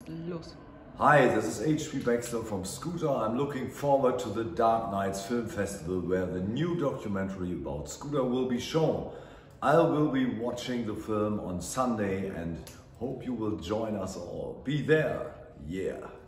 los. Hi, this is HP Baxxter from Scooter. I'm looking forward to the Dark Nights Film Festival where the new documentary about Scooter will be shown. I will be watching the film on Sunday and hope you will join us all. Be there, yeah!